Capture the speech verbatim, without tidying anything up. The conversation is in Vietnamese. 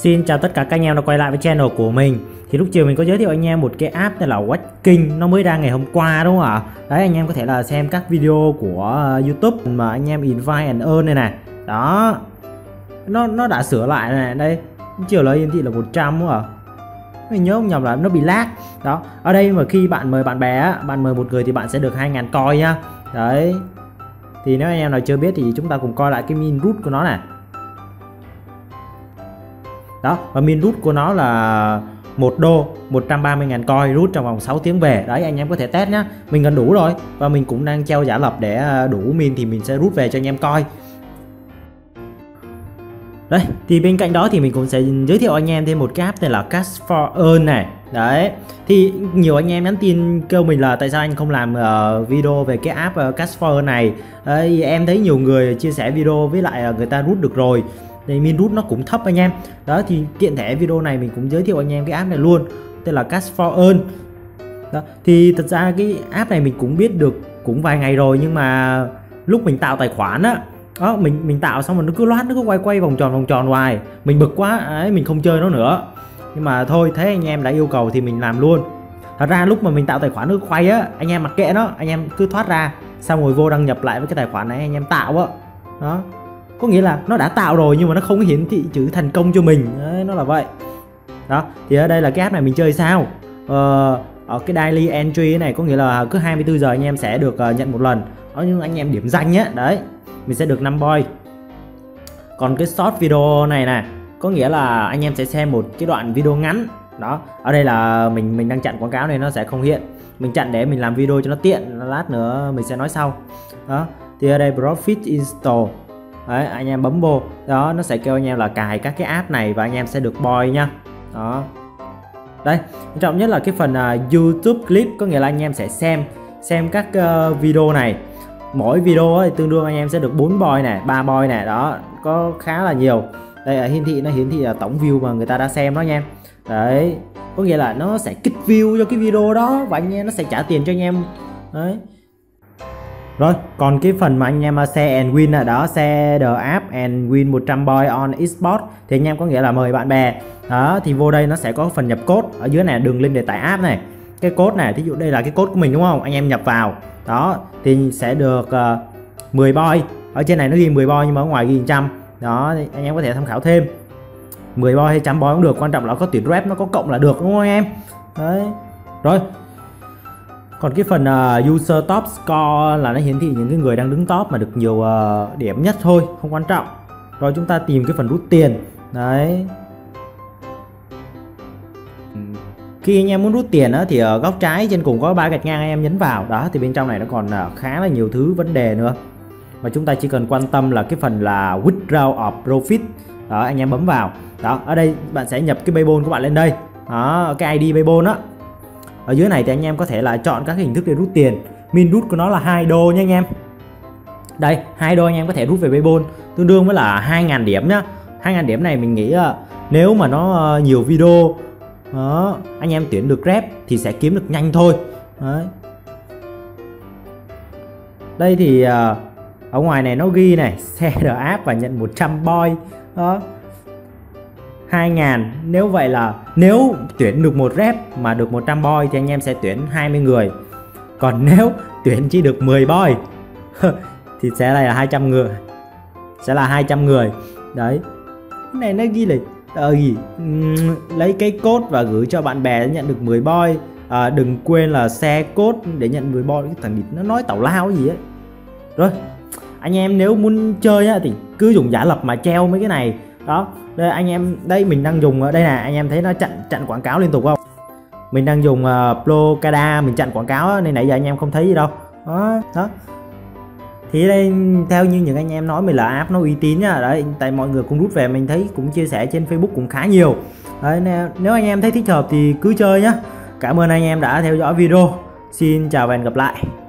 Xin chào tất cả các anh em đã quay lại với channel của mình. Thì lúc chiều mình có giới thiệu anh em một cái app tên là Watchking, nó mới ra ngày hôm qua đúng không ạ? Đấy, anh em có thể là xem các video của YouTube mà anh em invite and earn này này. Đó. Nó nó đã sửa lại này, đây. Chiều là hiển thị là một trăm đúng không ạ? Mình nhớ không nhầm là nó bị lag. Đó. Ở đây mà khi bạn mời bạn bè á, bạn mời một người thì bạn sẽ được hai nghìn coin nhá. Đấy. Thì nếu anh em nào chưa biết thì chúng ta cùng coi lại cái min root của nó này. Đó, và min rút của nó là một đô, một trăm ba mươi nghìn coin rút trong vòng sáu tiếng về. Đấy, anh em có thể test nhá. Mình gần đủ rồi và mình cũng đang treo giả lập để đủ min thì mình sẽ rút về cho anh em coi. Đây, thì bên cạnh đó thì mình cũng sẽ giới thiệu anh em thêm một cái app tên là Cash for Earn này. Đấy, thì nhiều anh em nhắn tin kêu mình là tại sao anh không làm uh, video về cái app uh, Cash for Earn này. Đấy, em thấy nhiều người chia sẻ video với lại uh, người ta rút được rồi. Thì min rút nó cũng thấp anh em. Đó, thì tiện thể video này mình cũng giới thiệu anh em cái app này luôn, tên là Cash for Earn. Đó, thì thật ra cái app này mình cũng biết được cũng vài ngày rồi, nhưng mà lúc mình tạo tài khoản á, đó, mình mình tạo xong rồi nó cứ loát, nó cứ quay quay vòng tròn vòng tròn hoài, mình bực quá ấy, mình không chơi nó nữa. Nhưng mà thôi, thấy anh em đã yêu cầu thì mình làm luôn. Thật ra lúc mà mình tạo tài khoản nó quay á, anh em mặc kệ nó, anh em cứ thoát ra xong rồi vô đăng nhập lại với cái tài khoản này anh em tạo á. Đó, có nghĩa là nó đã tạo rồi nhưng mà nó không hiển thị chữ thành công cho mình. Đấy, nó là vậy. Đó, thì ở đây là cái app này mình chơi sao, ờ, ở cái daily entry này có nghĩa là cứ hai mươi tư giờ anh em sẽ được uh, nhận một lần. Đó, nhưng anh em điểm danh nhé, đấy mình sẽ được năm boy. Còn cái short video này nè, có nghĩa là anh em sẽ xem một cái đoạn video ngắn. Đó, ở đây là mình mình đang chặn quảng cáo này nó sẽ không hiện, mình chặn để mình làm video cho nó tiện, lát nữa mình sẽ nói sau. Đó, thì ở đây profit install. Đấy, anh em bấm vô đó, nó sẽ kêu anh em là cài các cái app này và anh em sẽ được boy nha. Đó, đây quan trọng nhất là cái phần uh, YouTube clip, có nghĩa là anh em sẽ xem xem các uh, video này, mỗi video ấy, tương đương anh em sẽ được bốn boy này, ba boy này. Đó, có khá là nhiều. Đây ở hiển thị nó hiển thị là tổng view mà người ta đã xem đó nha em. Đấy, có nghĩa là nó sẽ kích view cho cái video đó và anh em nó sẽ trả tiền cho anh em. Đấy. Rồi, còn cái phần mà anh em share and win là đó, share the app and win một trăm boy on esports thì anh em có nghĩa là mời bạn bè. Đó, thì vô đây nó sẽ có phần nhập code ở dưới này, đường link để tải app này. Cái code này, thí dụ đây là cái code của mình đúng không? Anh em nhập vào. Đó, thì sẽ được uh, mười boy. Ở trên này nó ghi mười boy nhưng mà ở ngoài ghi một trăm. Đó, thì anh em có thể tham khảo thêm. mười boy hay một trăm boy cũng được, quan trọng là có tuyển rep nó có cộng là được đúng không anh em? Đấy. Rồi. Còn cái phần uh, user top score là nó hiển thị những cái người đang đứng top mà được nhiều uh, điểm nhất thôi, không quan trọng. Rồi chúng ta tìm cái phần rút tiền. Đấy. Khi anh em muốn rút tiền á, thì ở góc trái trên cùng có ba gạch ngang, anh em nhấn vào. Đó, thì bên trong này nó còn uh, khá là nhiều thứ vấn đề nữa. Mà chúng ta chỉ cần quan tâm là cái phần là withdraw of profit. Đó, anh em bấm vào. Đó, ở đây bạn sẽ nhập cái Paypal của bạn lên đây. Đó, cái i đê Paypal đó. Ở dưới này thì anh em có thể là chọn các hình thức để rút tiền. Min rút của nó là hai đô nha anh em. Đây, hai đô anh em có thể rút về Paypal, tương đương với là hai nghìn điểm nhá. hai nghìn điểm này mình nghĩ là nếu mà nó nhiều video đó, anh em tuyển được rep thì sẽ kiếm được nhanh thôi. Đấy. Đây thì ở ngoài này nó ghi này, share the app và nhận một trăm boy. Đó, hai nghìn. Nếu vậy là nếu tuyển được một rep mà được một trăm boy thì anh em sẽ tuyển hai mươi người. Còn nếu tuyển chỉ được mười boy thì sẽ là hai trăm người. Sẽ là hai trăm người. Đấy. Cái này nó ghi là ờ gì? Lấy cái code và gửi cho bạn bè để nhận được mười boy. À, đừng quên là share code để nhận mười boy. Cái thằng nó nói tào lao gì á. Rồi, anh em nếu muốn chơi á thì cứ dùng giả lập mà treo mấy cái này. Đó, đây anh em, đây mình đang dùng ở đây nè, anh em thấy nó chặn chặn quảng cáo liên tục không? Mình đang dùng uh, Blocada, mình chặn quảng cáo á, nên nãy giờ anh em không thấy gì đâu. Đó, đó. Thì đây theo như những anh em nói mình là app nó uy tín nhá. Đấy, tại mọi người cũng rút về, mình thấy cũng chia sẻ trên Facebook cũng khá nhiều. Đấy, nếu anh em thấy thích hợp thì cứ chơi nhá. Cảm ơn anh em đã theo dõi video. Xin chào và hẹn gặp lại.